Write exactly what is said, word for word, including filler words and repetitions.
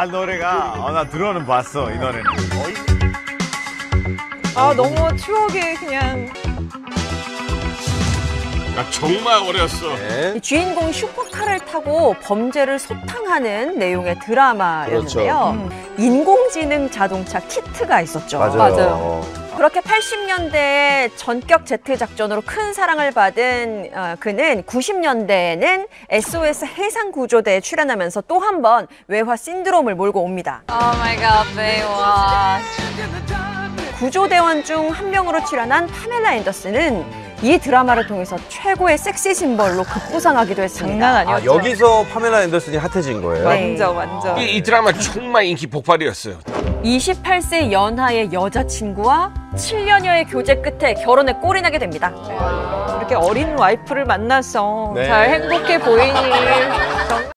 아, 노래가. 어, 나 들어는 봤어, 이 노래는. 아, 너무 추억이 그냥. 나 정말 어렸어. 네. 이 주인공이 슈퍼카를 타고 범죄를 소탕하는 내용의 드라마였는데요. 그렇죠. 음. 인공지능 자동차 키트가 있었죠. 맞아요. 맞아요. 그렇게 팔십 년대에 전격 제트 작전으로 큰 사랑을 받은 어, 그는 구십 년대에는 에스오에스 해상구조대에 출연하면서 또 한 번 외화 신드롬을 몰고 옵니다. Oh my god, Baywatch. 구조대원 중 한 명으로 출연한 파멜라 앤더슨은 이 드라마를 통해서 최고의 섹시 심벌로 급부상하기도 했습니다. 장난 아, 아니었죠. 여기서 파멜라 앤더슨이 핫해진 거예요? 네. 완전, 완전. 이, 이 드라마 정말 인기 폭발이었어요. 이십팔 세 연하의 여자친구와 칠 년여의 교제 끝에 결혼에 꼴이 나게 됩니다. 이렇게 어린 와이프를 만나서 네. 잘 행복해 보이니. 정말